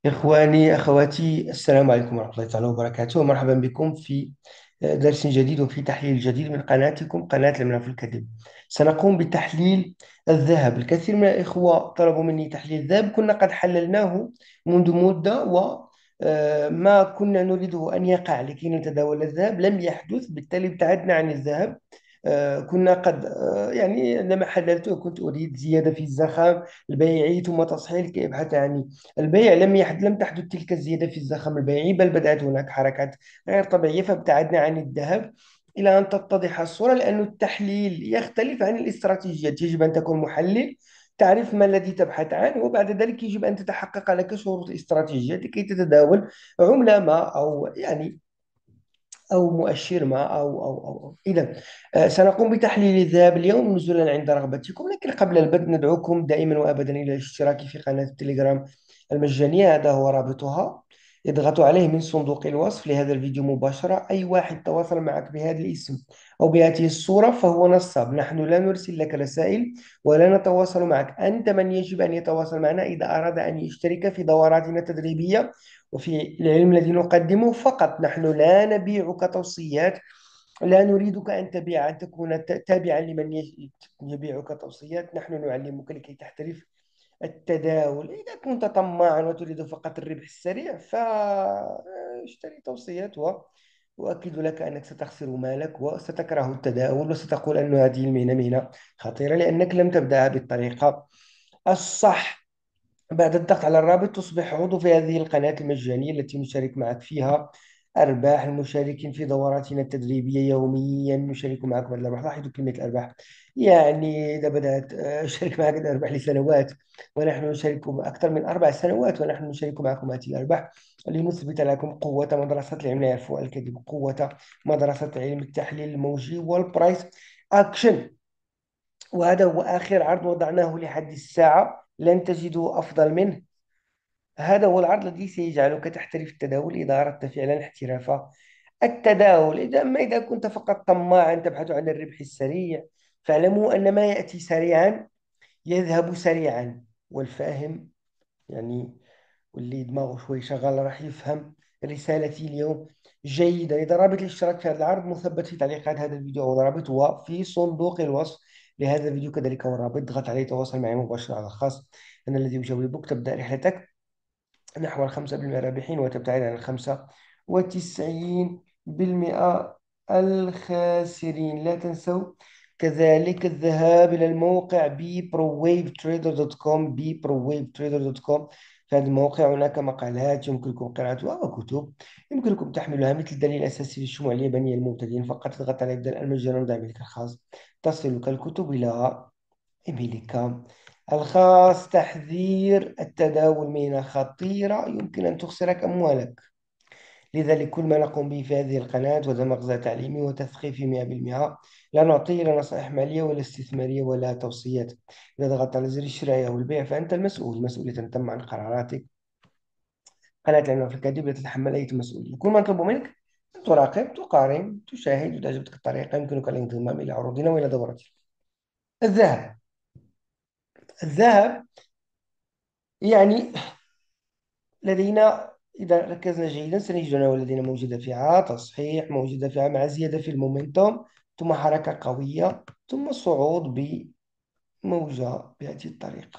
إخواني أخواتي، السلام عليكم ورحمة الله تعالى وبركاته، ومرحبا بكم في درس جديد وفي تحليل جديد من قناتكم قناة الملف الكذب. سنقوم بتحليل الذهب. الكثير من الإخوة طلبوا مني تحليل الذهب، كنا قد حللناه منذ مدة وما كنا نريده أن يقع لكي نتداول الذهب لم يحدث، بالتالي ابتعدنا عن الذهب. كنا قد يعني عندما حللته كنت أريد زيادة في الزخم البيعي ثم تصحيح لكي أبحث عن البيع. لم تحدث تلك الزيادة في الزخم البيعي، بل بدأت هناك حركات غير طبيعية، فابتعدنا عن الذهب إلى أن تتضح الصورة، لأن التحليل يختلف عن الاستراتيجيات. يجب أن تكون محلل، تعرف ما الذي تبحث عنه، وبعد ذلك يجب أن تتحقق لك شروط الاستراتيجية لكي تتداول عملة ما، أو يعني أو مؤشر ما إذا سنقوم بتحليل الذهب اليوم نزولا عند رغبتكم، لكن قبل البدء ندعوكم دائما وأبدا إلى الاشتراك في قناة التليجرام المجانية. هذا هو رابطها، اضغطوا عليه من صندوق الوصف لهذا الفيديو مباشرة. أي واحد تواصل معك بهذا الاسم أو بهذه الصورة فهو نصاب. نحن لا نرسل لك رسائل ولا نتواصل معك. أنت من يجب أن يتواصل معنا إذا أراد أن يشترك في دوراتنا التدريبية وفي العلم الذي نقدمه فقط. نحن لا نبيعك توصيات، لا نريدك أن تبيع، أن تكون تابعا لمن يبيعك توصيات. نحن نعلمك لكي تحترف التداول. إذا كنت طماعا وتريد فقط الربح السريع فاشتري توصيات وأؤكد لك أنك ستخسر مالك وستكره التداول وستقول أن هذه المهنة مهنة خطيرة لأنك لم تبدأها بالطريقة الصح. بعد الضغط على الرابط تصبح عضو في هذه القناة المجانية التي نشارك معك فيها أرباح المشاركين في دوراتنا التدريبية يوميا. نشارك معكم هذه الأرباح. لاحظوا كلمة الأرباح، يعني إذا بدأت أشارك معك الأرباح لسنوات، ونحن نشارك أكثر من 4 سنوات ونحن نشارك معكم هذه الأرباح لنثبت لكم قوة مدرسة العلم لا يعرف الكذب، قوة مدرسة علم التحليل الموجي والبرايس أكشن. وهذا هو آخر عرض وضعناه لحد الساعة، لن تجدوا أفضل منه. هذا هو العرض الذي سيجعلك تحترف التداول إذا أردت فعلا احتراف التداول. أما إذا كنت فقط طماعا تبحث عن الربح السريع، فاعلموا أن ما يأتي سريعا يذهب سريعا. والفاهم يعني، واللي دماغه شوي شغال راح يفهم رسالتي اليوم جيدا. إذا رابط الاشتراك في هذا العرض مثبت في تعليقات هذا الفيديو، أو الرابط هو في صندوق الوصف لهذا الفيديو كذلك، هو الرابط. اضغط عليه، تواصل معي مباشرة على الخاص. أنا الذي أجاوبك. تبدأ رحلتك نحو 5% رابحين وتبتعد عن 95% الخاسرين. لا تنسوا كذلك الذهاب إلى الموقع bprowavetrader.com bprowavetrader.com. في هذا الموقع هناك مقالات يمكنكم قراءتها وكتب يمكنكم تحملها، مثل دليل أساسي للشموع اليابانية المبتدئين. فقط اضغط على يبدأ المجال ودعمك الخاص، تصلك الكتب إلى إيميلك الخاص. تحذير: التداول مهنة خطيرة يمكن أن تخسرك أموالك. لذلك كل ما نقوم به في هذه القناة هو مغزى تعليمي وتثقيفي 100%. لا نعطي لا نصائح مالية ولا استثمارية ولا توصيات. إذا ضغطت على زر الشراء أو البيع فأنت المسؤول. مسؤولية تم عن قراراتك. قناة العلم في الكاتب لا تتحمل أي مسؤولية. كل ما نطلب منك أن تراقب، تقارن، تشاهد. إذا عجبتك الطريقة يمكنك الانضمام إلى عروضنا وإلى دوراتنا. الذهب. الذهب يعني لدينا، إذا ركزنا جيدا سنجد أنه لدينا موجة دافعة، تصحيح، موجة دافعة مع زيادة في المومنتوم، ثم حركة قوية، ثم صعود بموجة بهذه الطريقة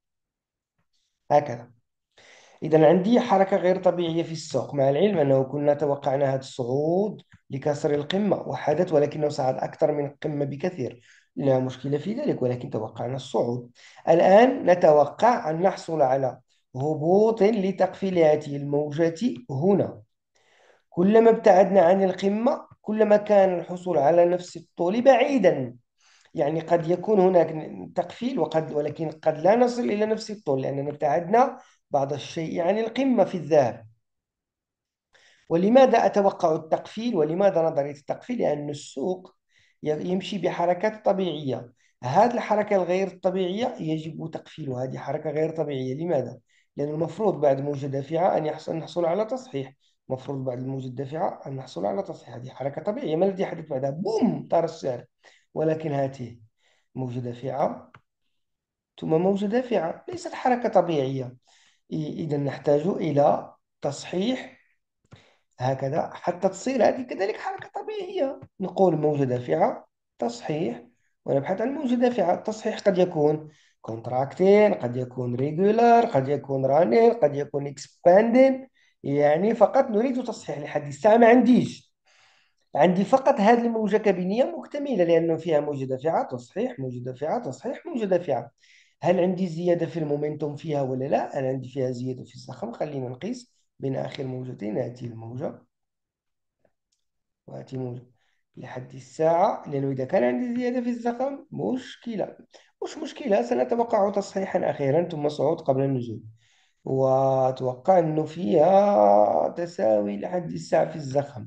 هكذا. إذا عندي حركة غير طبيعية في السوق، مع العلم أنه كنا توقعنا هذا الصعود لكسر القمة وحدث، ولكنه صعد أكثر من القمة بكثير. لا مشكلة في ذلك، ولكن توقعنا الصعود. الآن نتوقع أن نحصل على هبوط لتقفيل هذه الموجة هنا. كلما ابتعدنا عن القمة كلما كان الحصول على نفس الطول بعيدا. يعني قد يكون هناك تقفيل ولكن قد لا نصل إلى نفس الطول لأننا ابتعدنا بعض الشيء عن القمة في الذهب. ولماذا أتوقع التقفيل؟ ولماذا نظرية التقفيل؟ لأن السوق يمشي بحركات طبيعية. هذه الحركة الغير طبيعية يجب تقفيلها. هذه حركة غير طبيعية. لماذا؟ لأن المفروض بعد موجة دافعة أن نحصل على تصحيح. المفروض بعد الموجة الدافعة أن نحصل على تصحيح. هذه حركة طبيعية. ما الذي حدث بعدها؟ بوم، طار السعر. ولكن هذه موجة دافعة ثم موجة دافعة، ليست حركة طبيعية. إذا نحتاج إلى تصحيح هكذا حتى تصير هذه كذلك حركة طبيعية. نقول موجة دافعة تصحيح، ونبحث عن موجة دافعة. التصحيح قد يكون contracting، قد يكون regular، قد يكون running، قد يكون expanding. يعني فقط نريد تصحيح. لحد الساعة ما عنديش، عندي فقط هذه الموجة كبنية مكتملة، لأنه فيها موجة دافعة تصحيح، موجة دافعة تصحيح، موجة دافعة. هل عندي زيادة في المومنتوم فيها ولا لا؟ هل عندي فيها زيادة في الزخم؟ خلينا نقيس بين آخر موجتين. هذه الموجة وهاتي موجة لحد الساعة، لأنه إذا كان عندي زيادة في الزخم مشكلة. مش مشكلة، سنتوقع تصحيحا أخيرا ثم صعود قبل النزول. وأتوقع أنه فيها تساوي لحد الساعة في الزخم،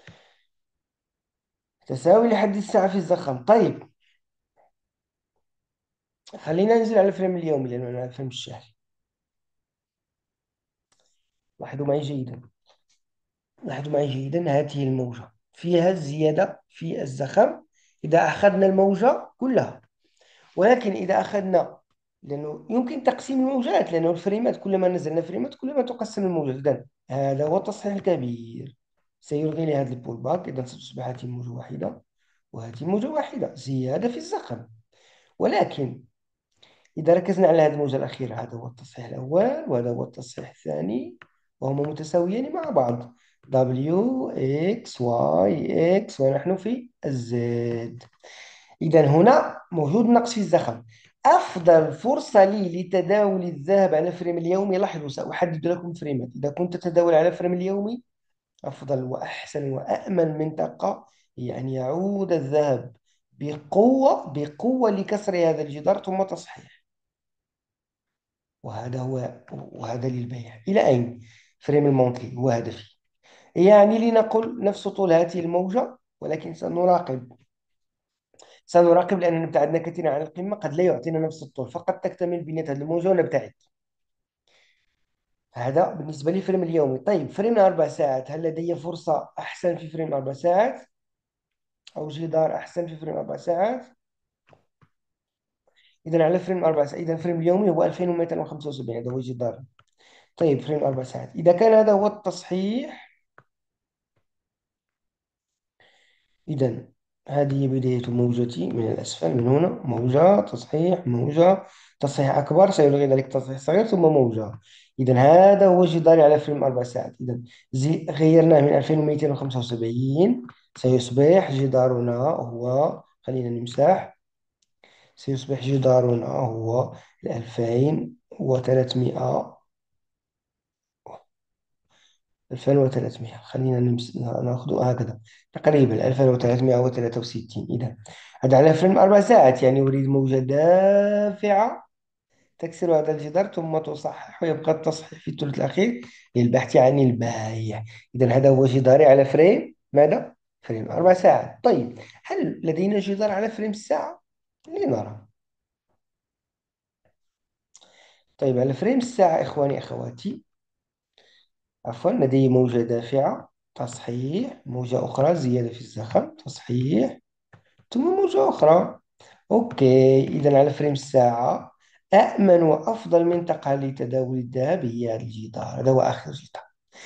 تساوي لحد الساعة في الزخم. طيب خلينا ننزل على الفريم اليومي لأنه أنا الفريم الشهري. لاحظوا معي جيدا، لاحظوا معي جيدا، هذه الموجة فيها زيادة في الزخم إذا أخذنا الموجة كلها. ولكن إذا أخذنا، لأنه يمكن تقسيم الموجات، لأنه الفريمات كلما نزلنا فريمات كلما تقسم الموجات. إذن هذا هو التصحيح الكبير. سيلغي لي هذا البول باك، إذا ستصبح هذه موجة واحدة وهذه موجة واحدة، زيادة في الزخم. ولكن إذا ركزنا على هذه الموجة الأخيرة، هذا هو التصحيح الأول وهذا هو التصحيح الثاني، وهما متساويان مع بعض. W X Y X ونحن في الزد. إذا هنا موجود نقص في الزخم. أفضل فرصة لي لتداول الذهب على الفريم اليومي، لاحظوا سأحدد لكم فريمات. إذا كنت تتداول على الفريم اليومي، أفضل وأحسن وأأمن منطقة هي أن يعود الذهب بقوة بقوة لكسر هذا الجدار ثم تصحيح. وهذا هو، وهذا للبيع إلى أين؟ فريم المونتلي هو هدفي. يعني لنقل نفس طول هذه الموجة، ولكن سنراقب لأننا ابتعدنا كثيرا عن القمة، قد لا يعطينا نفس الطول، فقد تكتمل بنية هذه الموجة ونبتعد. هذا بالنسبة لي فريم اليومي. طيب فريم 4 ساعات، هل لدي فرصة أحسن في فريم 4 ساعات أو جدار أحسن في فريم 4 ساعات؟ إذا على فريم 4 ساعات، إذا فريم اليومي هو 2275، هذا هو جدار. طيب فريم 4 ساعات، إذا كان هذا هو التصحيح، إذا هذه بداية موجتي من الأسفل، من هنا موجة تصحيح، موجة تصحيح أكبر سيلغي ذلك تصحيح صغير ثم موجة. إذا هذا هو جداري على فيلم 4 ساعات. إذا غيرناه من 2275، سيصبح جدارنا هو، خلينا نمسح، سيصبح جدارنا هو 2300. 2300، خلينا ناخذ هكذا تقريبا 2363. إذا هذا على فيلم 4 ساعات، يعني أريد موجة دافعة تكسر هذا الجدار ثم تصحح، ويبقى التصحيح في الثلث الأخير للبحث عن البايع. إذا هذا هو جداري على فريم ماذا؟ فريم 4 ساعات. طيب هل لدينا جدار على فريم الساعة؟ لنرى. طيب على فريم الساعة إخواني أخواتي، عفوا، لدي موجة دافعة تصحيح، موجة أخرى زيادة في الزخم تصحيح، ثم موجة أخرى. أوكي، إذا على فريم الساعة أأمن وأفضل منطقة لتداول الذهب هي هذا الجدار. هذا هو آخر جدار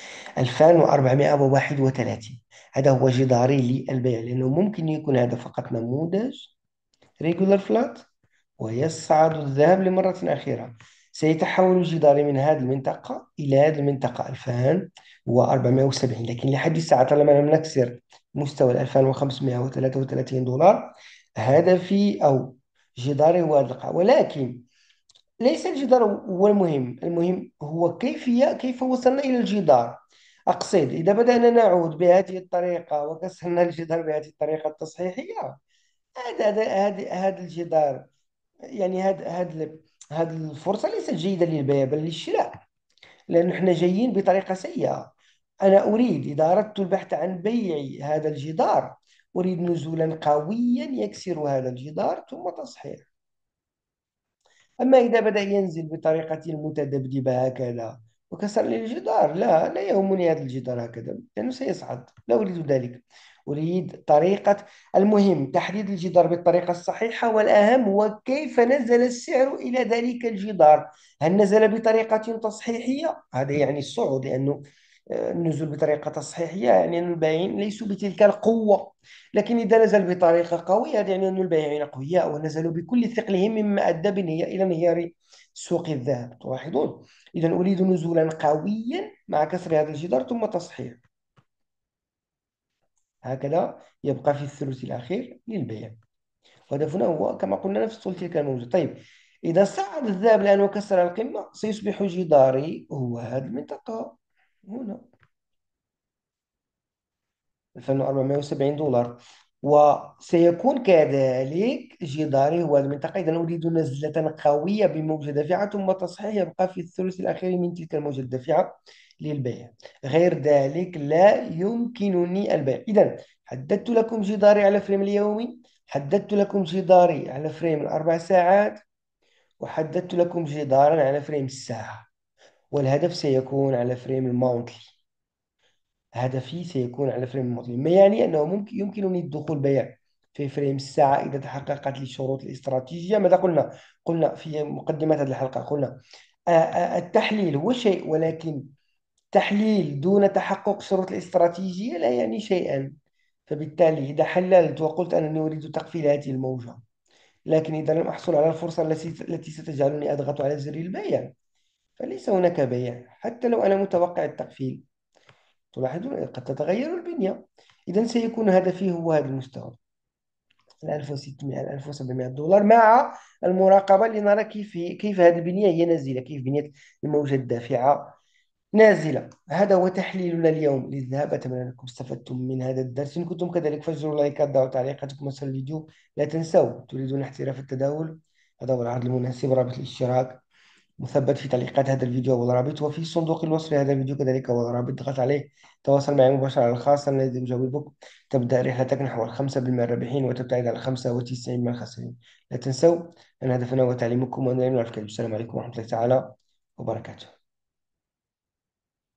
2431. هذا هو جداري للبيع، لأنه ممكن يكون هذا فقط نموذج ريجولار فلات ويصعد الذهب لمرة أخيرة. سيتحول جداري من هذه المنطقة إلى هذه المنطقة 2470، لكن لحد الساعة طالما لم نكسر مستوى 2533 دولار، هدفي أو جداري هو هذا اللقاء. ولكن ليس الجدار هو المهم، المهم هو كيف وصلنا إلى الجدار. أقصد إذا بدأنا نعود بهذه الطريقة وكسرنا الجدار بهذه الطريقة التصحيحية، هذا الجدار، يعني هذه الفرصة ليست جيدة للبيع بل للشراء، لأن احنا جايين بطريقة سيئة. أنا أريد، إذا أردت البحث عن بيع هذا الجدار، أريد نزولا قويا يكسر هذا الجدار ثم تصحيح. أما إذا بدأ ينزل بطريقة متذبذبة هكذا وكسر لي الجدار، لا يهمني هذا الجدار هكذا لأنه سيصعد، لا أريد ذلك. أريد طريقة. المهم تحديد الجدار بالطريقة الصحيحة، والأهم هو كيف نزل السعر إلى ذلك الجدار. هل نزل بطريقة تصحيحية؟ هذا يعني الصعود، لأنه النزول بطريقة تصحيحية يعني أن البائعين ليسوا بتلك القوة. لكن إذا نزل بطريقة قوية هذا يعني أن البائعين أقوياء ونزلوا بكل ثقلهم، مما أدى إلى انهيار سوق الذهب. تلاحظون؟ إذا أريد نزولا قويا مع كسر هذا الجدار ثم تصحيح. هكذا يبقى في الثلث الأخير للبيع. وهدفنا هو كما قلنا نفس طول تلك الموجة. طيب، إذا صعد الذهب الآن وكسر القمة سيصبح جداري هو هذه المنطقة هنا، $2470. وسيكون كذلك جداري هو المنطقة. إذا أريد نزلة قوية بموجة دافعة ثم تصحيح يبقى في الثلث الأخير من تلك الموجة الدافعة للبيع. غير ذلك لا يمكنني البيع. إذا حددت لكم جداري على فريم اليومي، حددت لكم جداري على فريم ال4 ساعات، وحددت لكم جدارا على فريم الساعة. والهدف سيكون على فريم الماونتلي. هدفي سيكون على فريم الماضي، ما يعني أنه ممكن يمكنني الدخول بيع في فريم الساعة إذا تحققت لي الشروط الاستراتيجية. ماذا قلنا؟ قلنا في مقدمة هذه الحلقة، قلنا التحليل هو شيء، ولكن تحليل دون تحقق الشروط الاستراتيجية لا يعني شيئا. فبالتالي إذا حللت وقلت أنني أريد تقفيل هذه الموجة، لكن إذا لم أحصل على الفرصة التي ستجعلني أضغط على زر البيع، فليس هناك بيع حتى لو أنا متوقع التقفيل. تلاحظون قد تتغير البنية. إذا سيكون هدفي هو هذا المستوى، ال 1600 ال $1700، مع المراقبة لنرى كيف هذه البنية هي نازلة، كيف بنية الموجة الدافعة نازلة. هذا هو تحليلنا اليوم للذهب. أتمنى أنكم استفدتم من هذا الدرس. إن كنتم كذلك فجروا لايكات، ضعوا تعليقاتكم أسفل الفيديو. لا تنسوا، تريدون احتراف التداول، هذا هو العرض المناسب. رابط الاشتراك مثبت في تعليقات هذا الفيديو والرابط، وفي صندوق الوصف لهذا الفيديو كذلك والرابط. ضغط عليه، تواصل معي مباشرة على الخاص، أنا الذي أجاوبك. تبدأ رحلتك نحو ال5% الرابحين وتبتعد عن 95 من الخاسرين. لا تنسوا أن هدفنا هو تعليمكم وأن لا نعرف الكذب. السلام عليكم ورحمة الله تعالى وبركاته.